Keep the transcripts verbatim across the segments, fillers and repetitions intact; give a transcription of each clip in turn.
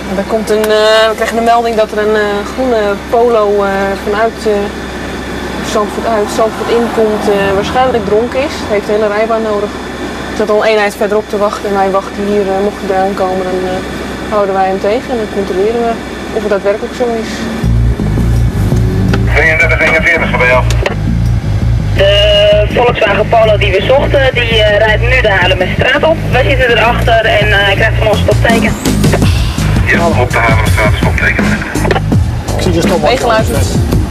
Er komt een, uh, we krijgen een melding dat er een uh, groene polo uh, vanuit uh, Zandvoort uit, Zandvoort in komt, uh, waarschijnlijk dronken is. Hij heeft de hele rijbaan nodig. Er staat al een eenheid verderop te wachten en wij wachten hier. Uh, mocht hij eraan komen, dan uh, houden wij hem tegen en dan controleren we of het daadwerkelijk zo is. drieëndertig eenenveertig, ga bij jou. De Volkswagen Polo die we zochten, die uh, rijdt nu de Haarlemmerstraat op. Wij zitten erachter en uh, hij krijgt van ons stopteken. Ja, op de Haarlemmerstraat is stopteken. Ik zie je stop. Meegeluisterd.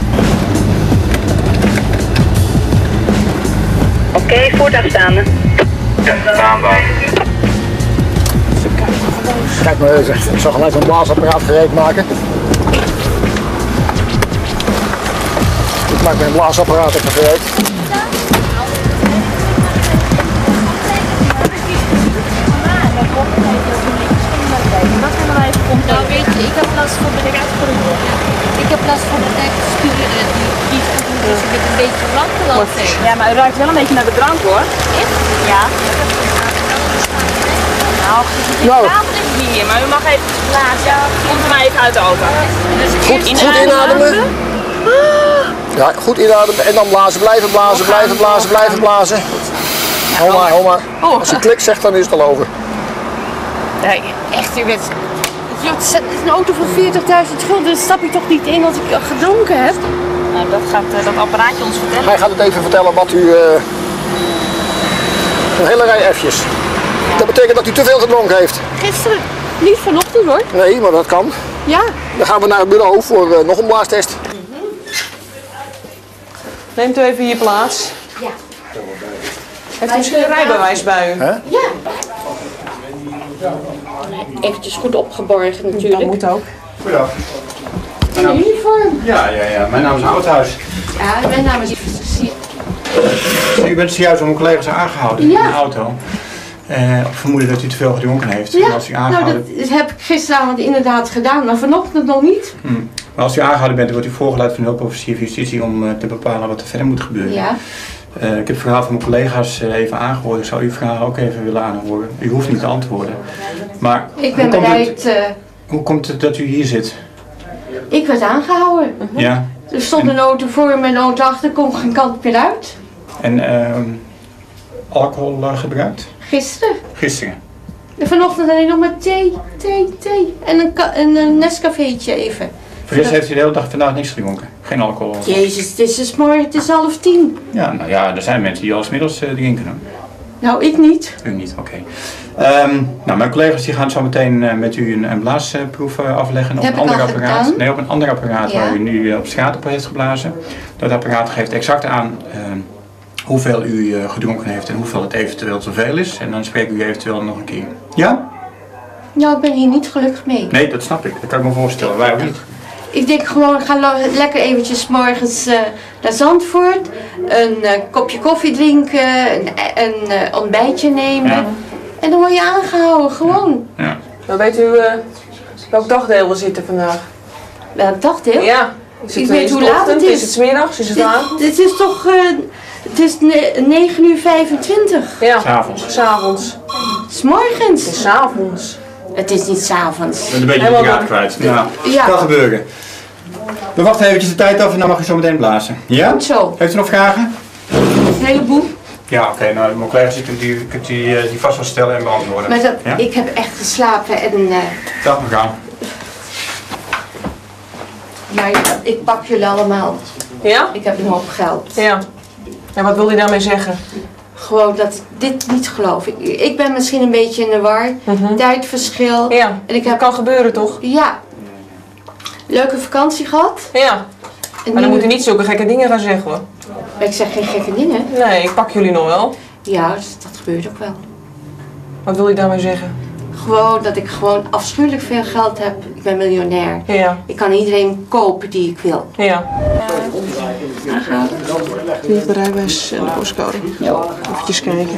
Oké, okay, voertuig staande. Ja, staande. Kijk maar eens, ik zal gelijk een blaasapparaat gereed maken. Ik maak mijn blaasapparaat even gereed. Nou weet je, ik heb last van mijn Ik heb last van mijn tekststuur en die is dus ik heb een beetje brandgelopen tegen. Ja, maar u ruikt wel een beetje naar de drank hoor. Echt? Ja. Nou, Nou. de tafel is niet hier, maar u mag even blazen. Komt er maar even uit de auto. Dus Goed, goed inademen. Ja, goed inademen en dan blazen, blijven blazen, blijven blazen, blijven blazen. Hou maar, hou maar. Als je klikt zegt, dan is het al over. Nee, echt, u bent... Het is een auto van veertigduizend gulden, daar stap ik toch niet in als ik gedronken heb? Nou, dat gaat uh, dat apparaatje ons vertellen. Hij gaat het even vertellen wat u... Uh, een hele rij F'jes. Dat betekent dat u te veel gedronken heeft. Gisteren, niet vanochtend hoor. Nee, maar dat kan. Ja. Dan gaan we naar het bureau voor uh, nog een blaastest. Neemt u even hier plaats. Ja. Heeft u misschien een rijbewijs bij u? Hè? Ja. Eventjes goed opgeborgen natuurlijk. Dat moet ook. Goedendag. In uniform. Ja, ja, ja. Mijn naam is Oudhuis. Ja, mijn naam is... U bent zojuist door mijn collega's aangehouden Ja. in de auto. Uh, op vermoeden dat u te veel gedronken heeft. Ja, En als u aangehouden... nou dat heb ik gisteravond inderdaad gedaan, maar vanochtend nog niet. Hmm. Maar als u aangehouden bent, dan wordt u voorgeleid van de hulpofficier van justitie om uh, te bepalen wat er verder moet gebeuren. Ja. Uh, ik heb het verhaal van mijn collega's uh, even aangehoord. Ik zou uw verhaal ook even willen aanhoren. U hoeft niet te antwoorden. Maar Ik ben hoe komt bereid... Het, uh, hoe komt het dat u hier zit? ik werd aangehouden. Uh-huh. Ja. Er stond een auto voor me en een auto achter, kon geen kant meer uit. En uh, alcohol uh, gebruikt? Gisteren. Gisteren. En vanochtend alleen nog maar thee, thee, thee. En een, en een Nescafeetje even. Voor de rest heeft u de hele dag vandaag niks gedronken? Geen alcohol? Jezus, het is dus morgen, het is half tien. Ja, nou ja, er zijn mensen die als middels uh, drinken. Hoor. Nou, ik niet. U niet, oké. Okay. Um, nou, mijn collega's die gaan zo meteen uh, met u een, een blaasproef uh, afleggen op Heb een ik ander al apparaat. gedaan? Nee, op een ander apparaat Ja. waar u nu uh, op straat op heeft geblazen. Dat apparaat geeft exact aan uh, hoeveel u uh, gedronken heeft en hoeveel het eventueel te veel is. En dan spreken we u eventueel nog een keer. Ja? Nou, ik ben hier niet gelukkig mee. Nee, dat snap ik. Dat kan ik me voorstellen. Wij ook niet. Ik denk gewoon, ga lo- lekker eventjes morgens uh, naar Zandvoort. Een uh, kopje koffie drinken, een, een uh, ontbijtje nemen. Ja. En dan word je aangehouden, gewoon. Ja. Dan weet u uh, welk dagdeel we zitten vandaag. Welk dagdeel? Ja. Is het, Ik weet is hoe het laat het ochtend? is. Is het 's middags? Is het avond? Dit, dit is toch, uh, het is ne- negen uur vijfentwintig. Ja. S'avonds. S'avond. S morgens. Het is 's avonds. Het is niet 's avonds. Ik ben een beetje Helemaal de kaart goed. kwijt. Ja, Ja. kan gebeuren. We wachten eventjes de tijd af en dan mag u zo meteen blazen. Ja? Goed zo. Heeft u nog vragen? Een heleboel. Ja, oké. Okay, nou, mijn collega's die, die, die, die, die vast wel stellen en beantwoorden. Maar dat, Ja? ik heb echt geslapen en uh, Dag mevrouw. maar ik pak jullie allemaal. Ja? Ik heb een hoop geld. Ja. En wat wil hij daarmee zeggen? Gewoon dat ik dit niet geloof. Ik, ik ben misschien een beetje in de war. Mhm. Tijdverschil. Ja. En ik Dat heb, kan gebeuren toch? ja, leuke vakantie gehad. Ja. En Maar dan nu- moet u niet zulke gekke dingen gaan zeggen hoor. Ik zeg geen gekke dingen. Nee, ik pak jullie nog wel. Ja, dus dat gebeurt ook wel. Wat wil je daarmee zeggen? Gewoon dat ik gewoon afschuwelijk veel geld heb. Ik ben miljonair. Ja. Ik kan iedereen kopen die ik wil. Ja. Aangehouden. Hier de rijbewijs en de postcode. Ja. Even kijken.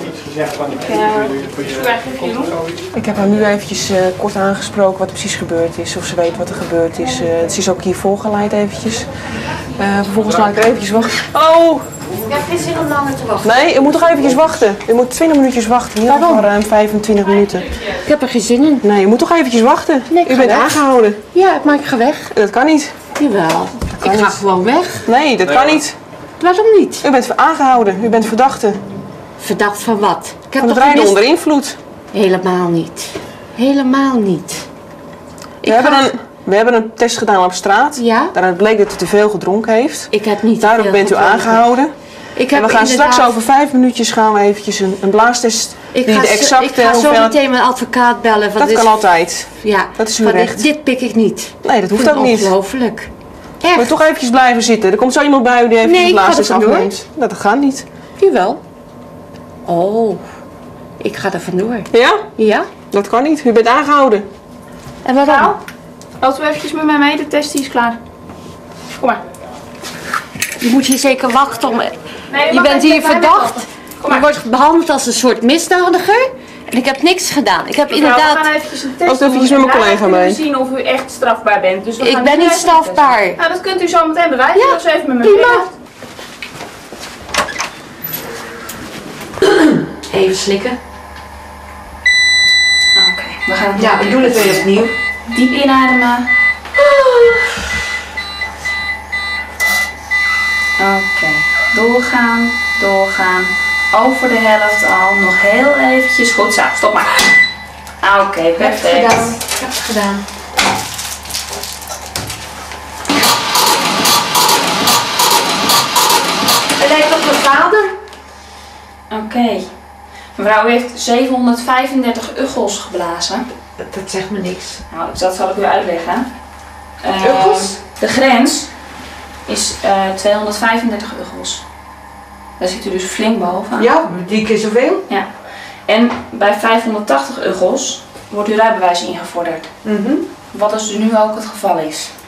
Ik heb haar nu eventjes uh, kort aangesproken wat er precies gebeurd is. Of ze weet wat er gebeurd is. Uh, ze is ook hier voorgeleid eventjes. Uh, vervolgens laat ik er eventjes wachten. Hallo! Ik heb geen zin om langer te wachten. Nee, u moet toch eventjes wachten. U moet twintig minuutjes wachten. Hier Waarom? voor ruim vijfentwintig minuten. Ik heb er geen zin in. Nee, u moet toch eventjes wachten. Nee, ik u ga bent weg. aangehouden. Ja, maar ik ga weg. Dat kan niet. Jawel. Ik ga gewoon weg. Nee, dat kan niet. Waarom niet? U bent aangehouden. U bent verdachte. Verdacht van wat? Ik heb Van het toch rijden gemist? onder invloed. Helemaal niet. Helemaal niet. We Ik hebben, ga- een, we hebben een test gedaan op straat. Ja? Daaruit bleek dat u te veel gedronken heeft. Ik heb niet Daarom veel bent u gedronken. aangehouden. Ik En heb we gaan straks inderdaad- over vijf minuutjes gaan we eventjes een, een blaastest Ik die ga, de zo- exacte ik ga zo hoeveelheid- meteen mijn advocaat bellen. Van Dat dit- kan altijd. Ja, Dat is uw van dit- recht. Dit pik ik niet. Nee, dat hoeft Vind ook ik niet. Ongelooflijk. Moet je Echt? toch eventjes blijven zitten. Er komt zo iemand bij u die even Nee, de ik ga blaastest er vandoor. afneemt. Dat gaat niet. Jawel. Oh, ik ga er vandoor. Ja? Ja? Dat kan niet. U bent aangehouden. En waarom? Nou, loop even met mij mee, de test die is klaar. Kom maar. Je moet hier zeker wachten om... Nee, je mag bent even hier met mij verdacht. meelopen. Kom Je maar. wordt behandeld als een soort misdadiger. En ik heb niks gedaan. Ik heb Mevrouw, inderdaad... we gaan eventjes een test Ook eventjes doen met mijn en collega daarna mee. kunnen we zien of u echt strafbaar bent. Dus we Ik gaan ben nu niet even testen. strafbaar. Nou, dat kunt u zo meteen bewijzen. Ja, Dus even met me prima. mee. Even slikken. Oké, we gaan het Ja, we doen het weer opnieuw. diep inademen. Oké, doorgaan, doorgaan. Over de helft al. Nog heel eventjes. Goed zo, stop maar. Oké, Ik heb het perfect. gedaan. Ik heb het gedaan. Het lijkt op mijn vader. Oké. Mevrouw, u heeft zevenhonderdvijfendertig uggels geblazen. Dat, dat zegt me niks. Nou, dat zal ik u uitleggen. Eh, Uggels? De grens is eh, tweehonderdvijfendertig uggels. Daar zit u dus flink boven. Ja, drie keer zoveel. Ja. En bij vijfhonderdtachtig uggels wordt uw rijbewijs ingevorderd. Mhm. Wat dus nu ook het geval is.